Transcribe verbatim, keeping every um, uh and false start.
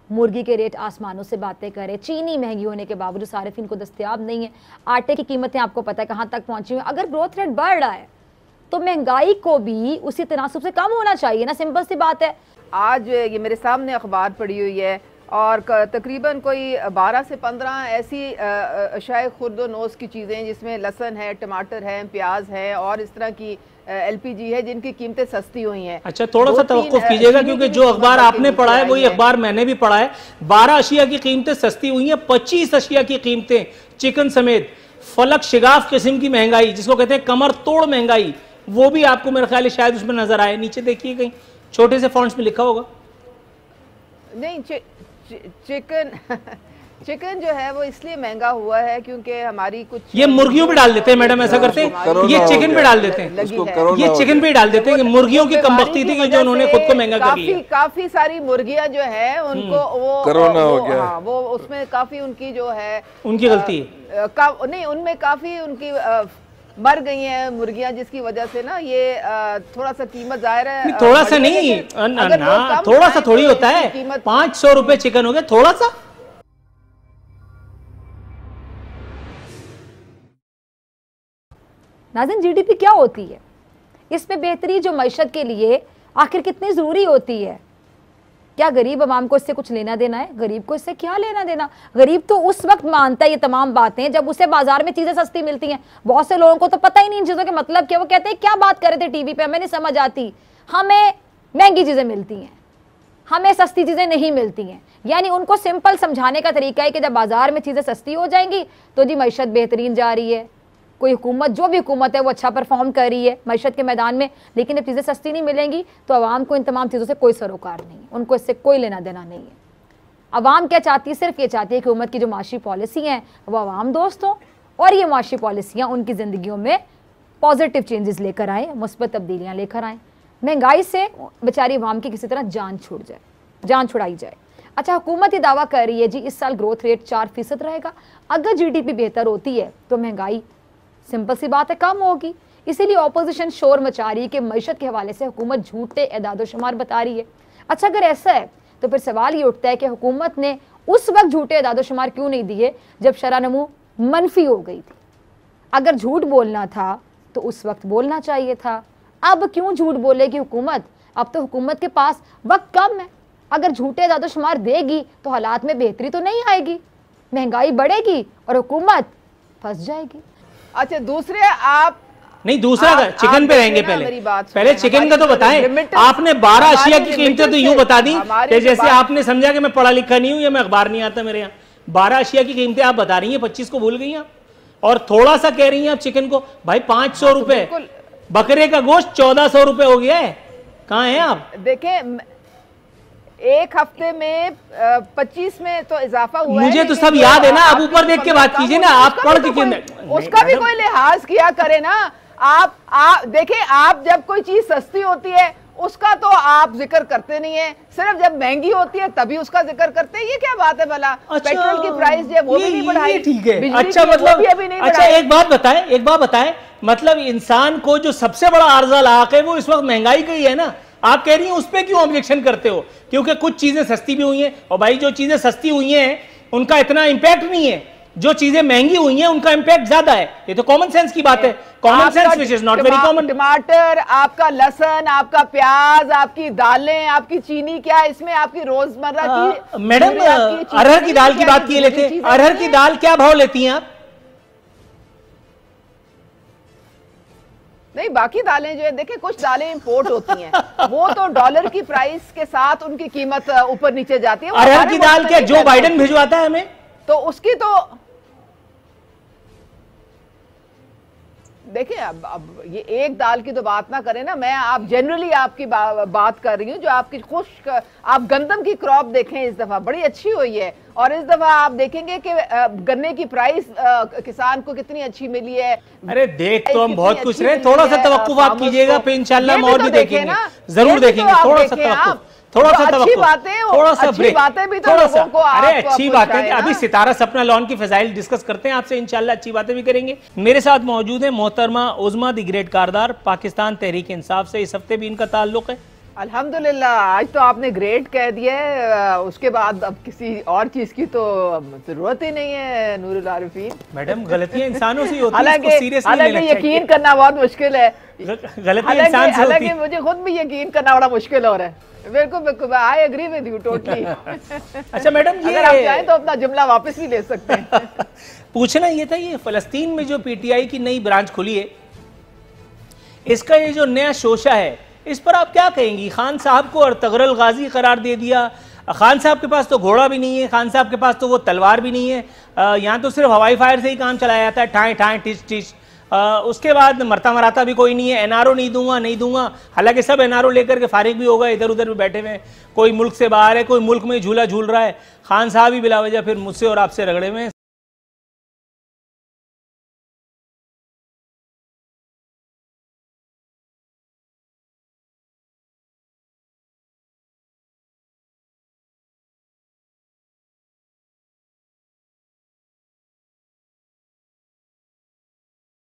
मुर्गी के रेट आसमानों से बातें करें, चीनी महंगी होने के बावजूद सारिफिन को दस्तयाब नहीं है, आटे की कीमतें आपको पता है कहाँ तक पहुंची हुई। अगर ग्रोथ रेट बढ़ रहा है तो महंगाई को भी उसी तनासुब से कम होना चाहिए ना, सिंपल सी बात है। आज ये मेरे सामने अखबार पड़ी हुई है और तकरीबन कोई बारह से पंद्रह ऐसी अशाए खुर्दो नोस की चीज़ें जिसमें लहसुन है, टमाटर है, प्याज है और इस तरह की एलपीजी है जिनकी कीमतें सस्ती हुई हैं। अच्छा, थोड़ा सा तवक्कुफ कीजिएगा क्योंकि जो अखबार आपने पढ़ा है वही अखबार मैंने भी पढ़ा है। बारह अशिया की कीमतें सस्ती हुई हैं, पच्चीस अशिया की कीमतें चिकन समेत फलक शिगाफ किस्म की महंगाई जिसको कहते हैं कमर तोड़ महंगाई, वो भी आपको मेरा ख्याल है शायद उसमें नजर आए। नीचे देखिए कहीं छोटे से फॉन्ट्स में लिखा होगा। नहीं, चि, चि, चिकन चिकन जो है वो इसलिए महंगा हुआ है क्योंकि हमारी कुछ ये मुर्गियों पे डाल देते हैं मैडम, ऐसा करते हैं ये चिकन पे डाल देते हैं, ये चिकन पे डाल देते हैं। मुर्गियों की कमबख्ती थी कि जो उन्होंने खुद को महंगा कर लिया। काफी सारी मुर्गियां जो है उनको वो कोरोना हो गया, हाँ, वो उसमें काफी उनकी जो है उनकी गलती है, नहीं उनमें काफी उनकी मर गई हैं मुर्गियां जिसकी वजह से ना ये थोड़ा सा कीमत जाहिर है। थोड़ा सा नहीं ना, थोड़ा सा थोड़ी होता है, पांच सौ रुपए चिकन हो गया, थोड़ा सा। नाज़रीन, जीडीपी क्या होती है, इसमें बेहतरी जो मईशत के लिए आखिर कितनी ज़रूरी होती है? क्या गरीब आवाम को इससे कुछ लेना देना है? गरीब को इससे क्या लेना देना? गरीब तो उस वक्त मानता है ये तमाम बातें जब उसे बाजार में चीज़ें सस्ती मिलती हैं। बहुत से लोगों को तो पता ही नहीं इन चीज़ों के मतलब क्या, वो कहते हैं क्या बात कर रहे थे टीवी पे, हमें नहीं समझ आती, हमें महंगी चीज़ें मिलती हैं, हमें सस्ती चीज़ें नहीं मिलती हैं। यानी उनको सिंपल समझाने का तरीका है कि जब बाजार में चीज़ें सस्ती हो जाएंगी तो जी मईशत बेहतरीन जा रही है, कोई हुकूमत जो भी हुकूमत है वो अच्छा परफॉर्म कर रही है मईशत के मैदान में। लेकिन जब चीज़ें सस्ती नहीं मिलेंगी तो आवाम को इन तमाम चीज़ों से कोई सरोकार नहीं है, उनको इससे कोई लेना देना नहीं है। आवाम क्या चाहती है? सिर्फ ये चाहती है कि हुकूमत की जो माशी पॉलिसी हैं वो आवाम दोस्त हों और ये माशी पॉलिसियाँ उनकी ज़िंदगियों में पॉजिटिव चेंजेस लेकर आएँ, मुस्बत तब्दीलियाँ लेकर आएँ, महंगाई से बेचारी आवाम की किसी तरह जान छूट जाए, जान छुड़ाई जाए। अच्छा, हुकूमत ये दावा कर रही है जी इस साल ग्रोथ रेट चार फीसद रहेगा। अगर जी डी पी बेहतर होती है तो महंगाई सिंपल सी बात है कम होगी। इसीलिए ऑपोजिशन शोर मचा रही है कि मईशत के हवाले से हुकूमत झूठे एदादो शुमार बता रही है। अच्छा, अगर ऐसा है तो फिर सवाल ये उठता है कि हुकूमत ने उस वक्त झूठे एदादो शुमार क्यों नहीं दिए जब शरह नमू मनफी हो गई थी? अगर झूठ बोलना था तो उस वक्त बोलना चाहिए था। अब क्यों झूठ बोलेगी हुकूमत? अब तो हुकूमत के पास वक्त कम है। अगर झूठे एदादो शुमार देगी तो हालात में बेहतरी तो नहीं आएगी, महंगाई बढ़ेगी और हुकूमत फंस जाएगी। अच्छा, दूसरे आप नहीं, दूसरा आप, चिकन आप पे रहेंगे पहले पहले चिकन का तो बताएं। आपने बारह अशिया की कीमतें तो यूं बता दी कि जैसे आपने समझा कि मैं पढ़ा लिखा नहीं हूं या मैं अखबार नहीं आता मेरे यहाँ। बारह अशिया की कीमतें आप बता रही हैं, पच्चीस को भूल गई आप, और थोड़ा सा कह रही हैं आप चिकन को। भाई पांच सौ रुपए बकरे का गोश्त चौदह सौ रुपए हो गया है, कहाँ हैं आप? देखें, एक हफ्ते में पच्चीस में तो इजाफा हुआ मुझे है, तो सब याद है ना। आप ऊपर देख के बात कीजिए ना, आप पढ़ के उसका भी कोई लिहाज किया करे ना। आप आप देखें, आप जब कोई चीज सस्ती होती है उसका तो आप जिक्र करते नहीं है, सिर्फ जब महंगी होती है तभी उसका जिक्र करते हैं। ये क्या बात है भला? अच्छा, पेट्रोल की प्राइस जो है वो भी नहीं बढ़ाई, ठीक है। अच्छा, मतलब अच्छा एक बात बताएं, एक बात बताएं, मतलब इंसान को जो सबसे बड़ा आर्जा लाक है वो इस वक्त महंगाई का ही है ना। आप कह रही हैं उस पर क्यों ऑब्जेक्शन करते हो? क्योंकि कुछ चीजें सस्ती भी हुई हैं, और भाई जो चीजें सस्ती हुई हैं उनका इतना इंपैक्ट नहीं है, जो चीजें महंगी हुई हैं उनका इंपैक्ट ज्यादा है। ये तो कॉमन सेंस की बात है, common sense which is not very common. टमाटर, आपका लहसुन, आपका प्याज, आपकी दालें, आपकी चीनी, क्या इसमें आपकी रोजमर्रा की? मैडम, अरहर की दाल की बात किए लेते हैं, अरहर की दाल क्या भाव लेती हैं आप? नहीं, बाकी दालें जो है देखें, कुछ दालें इंपोर्ट होती हैं वो तो डॉलर की प्राइस के साथ उनकी कीमत ऊपर नीचे जाती है। अरहर की दाल क्या जो बाइडेन भिजवाता है हमें? तो उसकी तो देखिए, अब अब ये एक दाल की तो बात ना करें ना, मैं आप जनरली आपकी बा, बात कर रही हूँ। जो आपकी खुश्क, आप गंदम की क्रॉप देखें इस दफा बड़ी अच्छी हुई है, और इस दफा आप देखेंगे कि गन्ने की प्राइस किसान को कितनी अच्छी मिली है। अरे देख तो हम बहुत खुश रहे, थोड़ा सा तवक्कुफ आप कीजिएगा, फिर इंशाल्लाह हम और भी देखेंगे, जरूर देखेंगे। थोड़ा सा तवक्कुफ, थोड़ा सा अच्छी बातें, थोड़ा सा अच्छी बातें भी तो थोड़ा सा, को अरे अच्छी बातें अभी सितारा सपना लॉन की फजाइल डिस्कस करते हैं आपसे, इंशाल्लाह अच्छी बातें भी करेंगे। मेरे साथ मौजूद है मोहतरमा उज़मा द ग्रेट कारदार, पाकिस्तान तहरीक इंसाफ से इस हफ्ते भी इनका ताल्लुक है। अल्हम्दुलिल्लाह, आज तो आपने ग्रेट कह दिया है, उसके बाद अब किसी और चीज की तो जरूरत ही नहीं है नूरुल आरिफीन। मैडम गलतियां इंसानों से होती हैं, हालांकि इसको सीरियसली लेना चाहिए। हालांकि यकीन करना बहुत मुश्किल है, गलतियां इंसान से होती हालांकि हैं। मुझे खुद भी यकीन करना बड़ा मुश्किल हो रहा है। बिल्कुल बिल्कुल, I agree with you totally. अच्छा मैडम, ये अगर आप चाहें तो अपना जुमला वापस भी ले सकते हैं। पूछना ये था, ये फलस्तीन में जो पीटीआई की नई ब्रांच खुली है, इसका ये जो नया शोशा है, इस पर आप क्या कहेंगी? खान साहब को अर्तगरल गाजी करार दे दिया। खान साहब के पास तो घोड़ा भी नहीं है, खान साहब के पास तो वो तलवार भी नहीं है, यहाँ तो सिर्फ हवाई फायर से ही काम चलाया जाता है, ठाए ठाए टिच टिच। उसके बाद मरता मराता भी कोई नहीं है, एनआरओ नहीं दूंगा नहीं दूंगा। हालांकि सब एनआरओ लेकर के फारिग भी होगा, इधर उधर भी बैठे हुए हैं, कोई मुल्क से बाहर है, कोई मुल्क में झूला झूल रहा है। खान साहब ही बिला वजह फिर मुझसे और आपसे रगड़े में